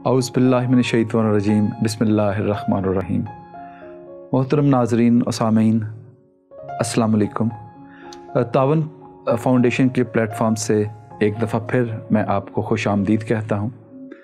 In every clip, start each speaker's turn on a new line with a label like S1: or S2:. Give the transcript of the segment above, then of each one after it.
S1: औज़ बिल्लाहि मिनश्शैतानिर्रजीम बिस्मिल्लाहिर्रहमानिर्रहीम। मोहतरम नाज़रीन और सामीन, अस्सलाम वालेकुम। तावन फाउंडेशन के प्लेटफॉर्म से एक दफ़ा फिर मैं आपको खुश आमदीद कहता हूँ।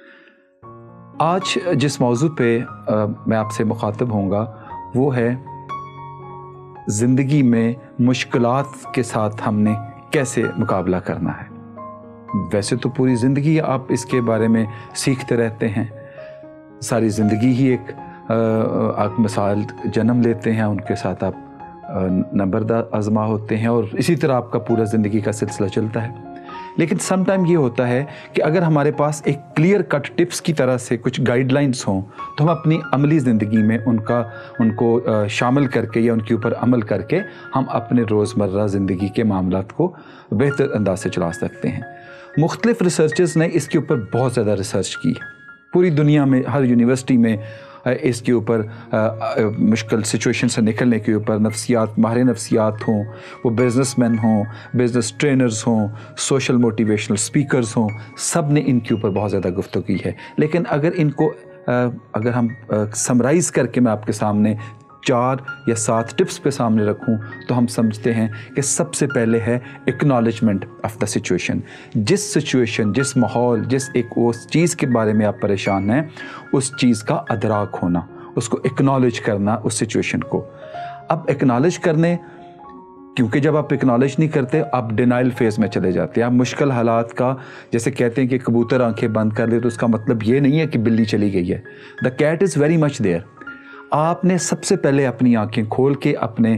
S1: आज जिस मौजू पे मैं आपसे मुखातब होऊंगा वो है ज़िंदगी में मुश्किलात के साथ हमने कैसे मुकाबला करना है। वैसे तो पूरी ज़िंदगी आप इसके बारे में सीखते रहते हैं, सारी ज़िंदगी ही एक आप मिसाल जन्म लेते हैं, उनके साथ आप नंबरदार आज़मा होते हैं और इसी तरह आपका पूरा ज़िंदगी का सिलसिला चलता है। लेकिन सम टाइम ये होता है कि अगर हमारे पास एक क्लियर कट टिप्स की तरह से कुछ गाइडलाइंस हों तो हम अपनी अमली ज़िंदगी में उनको शामिल करके या उनके ऊपर अमल करके हम अपने रोज़मर्रा ज़िंदगी के मामलात को बेहतर अंदाज से चला सकते हैं। मुख्तलिफ रिसर्चर्स ने इसके ऊपर बहुत ज़्यादा रिसर्च की, पूरी दुनिया में हर यूनिवर्सिटी में इसके ऊपर मुश्किल सिचुएशन से निकलने के ऊपर माहिर नफ्सियात हों, वो बिज़नेसमैन हों, बिज़नेस ट्रेनर्स हों, सोशल मोटिवेशनल स्पीकर्स हों, सब ने इनके ऊपर बहुत ज़्यादा गुफ्तगू की है। लेकिन अगर हम समराइज़ करके मैं आपके सामने 4 या 7 टिप्स पे सामने रखूं तो हम समझते हैं कि सबसे पहले है एक्नॉलेजमेंट ऑफ द सिचुएशन। जिस सिचुएशन, जिस माहौल, उस चीज़ के बारे में आप परेशान हैं, उस चीज़ का अदराक होना, उसको एक्नॉलेज करना उस सिचुएशन को। अब एक्नॉलेज करने, क्योंकि जब आप एक्नॉलेज नहीं करते आप डिनाइल फेज़ में चले जाते हैं। आप मुश्किल हालात का, जैसे कहते हैं कि कबूतर आंखें बंद कर ले, तो उसका मतलब ये नहीं है कि बिल्ली चली गई है। The cat is very much there. आपने सबसे पहले अपनी आंखें खोल के अपने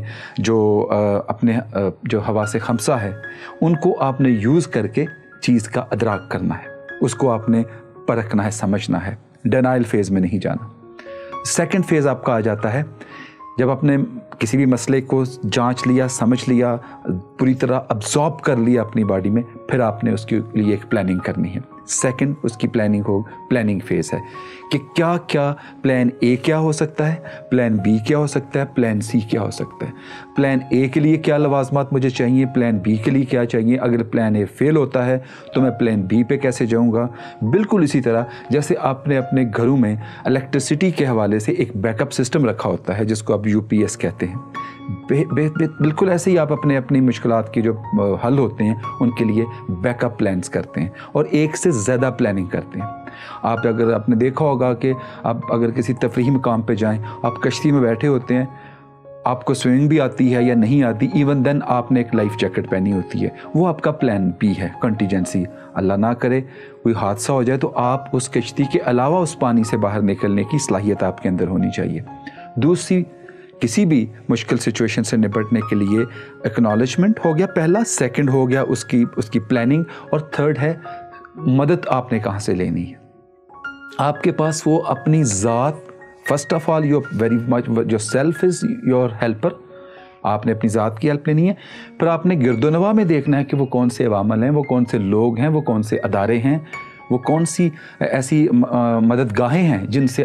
S1: जो हवासे खमसा है उनको आपने यूज़ करके चीज़ का अदराक करना है, उसको आपने परखना है, समझना है, डिनाइल फेज़ में नहीं जाना। सेकंड फेज़ आपका आ जाता है जब आपने किसी भी मसले को जांच लिया, समझ लिया, पूरी तरह अब्जॉर्ब कर लिया अपनी बॉडी में, फिर आपने उसके लिए एक प्लानिंग करनी है। सेकंड उसकी प्लानिंग फेज़ है कि क्या क्या प्लान ए क्या हो सकता है, प्लान बी क्या हो सकता है, प्लान सी क्या हो सकता है, प्लान ए के लिए क्या लवाजमात मुझे चाहिए, प्लान बी के लिए क्या चाहिए, अगर प्लान ए फेल होता है तो मैं प्लान बी पे कैसे जाऊंगा। बिल्कुल इसी तरह जैसे आपने अपने घरों में इलेक्ट्रिसिटी के हवाले से एक बैकअप सिस्टम रखा होता है जिसको आप यूपीएस कहते हैं, बिल्कुल ऐसे ही आप अपनी मुश्किलात के जो हल होते हैं उनके लिए बैकअप प्लान्स करते हैं और एक से ज़्यादा प्लानिंग करते हैं। अगर आपने देखा होगा कि आप अगर किसी तफरीही मकाम पे जाएं, आप कश्ती में बैठे होते हैं, आपको स्विमिंग भी आती है या नहीं आती, इवन देन आपने एक लाइफ जैकेट पहनी होती है, वो आपका प्लान बी है, कंटीजेंसी। अल्लाह ना करे कोई हादसा हो जाए तो आप उस कश्ती के अलावा उस पानी से बाहर निकलने की सलाहियत आपके अंदर होनी चाहिए। दूसरी, किसी भी मुश्किल सिचुएशन से निपटने के लिए एक्नॉलेजमेंट हो गया पहला, सेकंड हो गया उसकी प्लानिंग, और थर्ड है मदद आपने कहाँ से लेनी है। आपके पास वो अपनी ज़ात, first of all your very much yourself is your helper, आपने अपनी ज़ात की हेल्प लेनी है। फिर आपने गिरदोनवा में देखना है कि वो कौन से अवामल हैं, वो कौन से लोग हैं, वो कौन से अदारे हैं, वो कौन सी ऐसी मददगाहें हैं जिनसे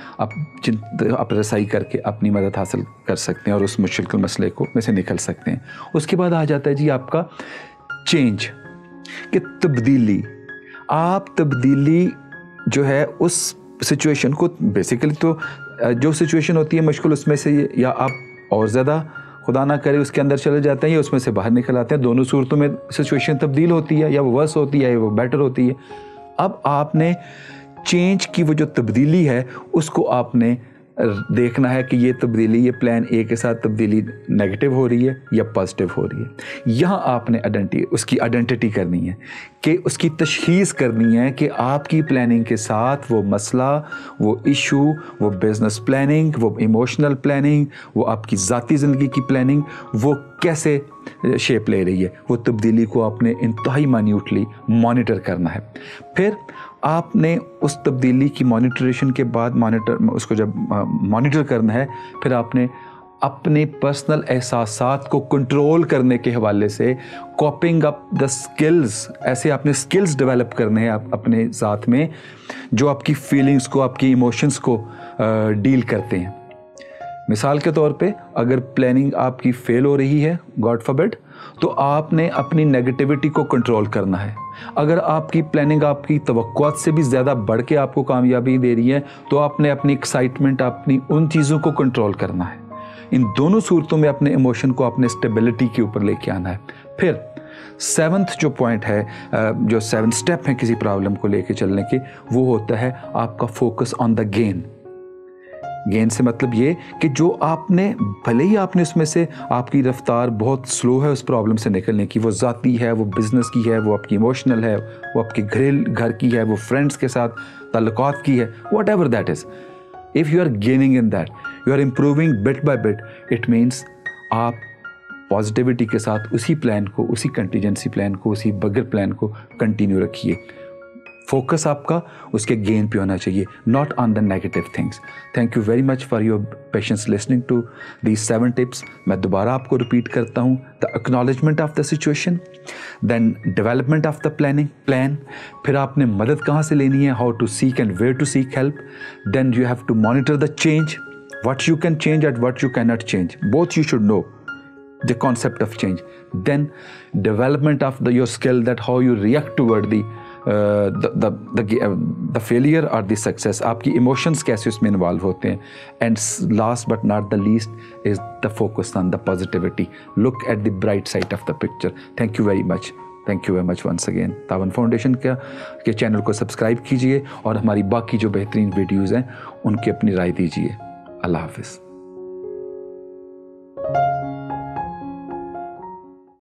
S1: आप रसाई करके अपनी मदद हासिल कर सकते हैं और उस मुश्किल मसले को में से निकल सकते हैं। उसके बाद आ जाता है जी आपका चेंज, कि तब्दीली। आप तब्दीली जो है उस सिचुएशन को, बेसिकली तो जो सिचुएशन होती है मुश्किल, उसमें से या आप और ज़्यादा खुदा ना करे उसके अंदर चले जाते हैं या उसमें से बाहर निकल आते हैं। दोनों सूरतों में सिचुएशन तब्दील होती है, या वो वर्स होती है या वो बेटर होती है। अब आपने चेंज की वो जो तब्दीली है उसको आपने देखना है कि ये तब्दीली, ये प्लान ए के साथ तब्दीली नेगेटिव हो रही है या पॉजिटिव हो रही है। यहाँ आपने उसकी आइडेंटिटी करनी है, कि उसकी तशखीस करनी है कि आपकी प्लानिंग के साथ वो मसला, वो इशू, वो बिज़नेस प्लानिंग, वो इमोशनल प्लानिंग, वो आपकी ज़ाती ज़िंदगी की प्लानिंग, वो कैसे शेप ले रही है। वो तब्दीली को आपने इंतहाई माइन्यूटली मॉनिटर करना है। फिर आपने उस तब्दीली की मॉनिटरेशन के बाद उसको जब मॉनिटर करना है, फिर आपने अपने पर्सनल एहसासात को कंट्रोल करने के हवाले से कॉपिंग अप द स्किल्स, ऐसे आपने स्किल्स डेवलप करने हैं अपने साथ में जो आपकी फीलिंग्स को, आपकी इमोशंस को डील करते हैं। मिसाल के तौर पे अगर प्लानिंग आपकी फेल हो रही है, गॉड फॉरबिड, तो आपने अपनी नेगेटिविटी को कंट्रोल करना है। अगर आपकी प्लानिंग आपकी तवक्कुआत से भी ज़्यादा बढ़ के आपको कामयाबी दे रही है तो आपने अपनी एक्साइटमेंट, अपनी उन चीज़ों को कंट्रोल करना है। इन दोनों सूरतों में अपने इमोशन को अपने स्टेबिलिटी के ऊपर लेके आना है। फिर 7th जो पॉइंट है, जो 7 स्टेप हैं किसी प्रॉब्लम को लेके चलने के, वो होता है आपका focus on the gain. Gain से मतलब ये कि जो आपने, भले ही आपने उसमें से आपकी रफ्तार बहुत स्लो है उस प्रॉब्लम से निकलने की, वो ज़ाती है, वो बिज़नेस की है, वो आपकी इमोशनल है, वो आपके घर की है, वो फ्रेंड्स के साथ ताल्लुकात की है, whatever that is, if you are gaining in that, you are improving bit by bit, it means आप पॉजिटिविटी के साथ उसी प्लान को, उसी कंटीजेंसी प्लान को, उसी बगर प्लान को कंटिन्यू रखिए। फोकस आपका उसके गेन पे होना चाहिए, not on the negative things. Thank you very much for your patience listening to these 7 tips. मैं दोबारा आपको रिपीट करता हूँ, the acknowledgement of the situation, then development of the plan, फिर आपने मदद कहाँ से लेनी है, how to seek and where to seek help, then you have to monitor the change, what you can change and what you cannot change, both you should know the concept of change. Then development of your skill, that how you react toward the failure or the success, आपकी emotions कैसे उसमें involve होते हैं, and last but not the least is the focus on the positivity, look at the bright side of the picture. Thank you very much. Thank you very much once again. तावन foundation के channel को subscribe कीजिए और हमारी बाकी जो बेहतरीन videos हैं उनकी अपनी राय दीजिए। अल्लाह हाफिज़।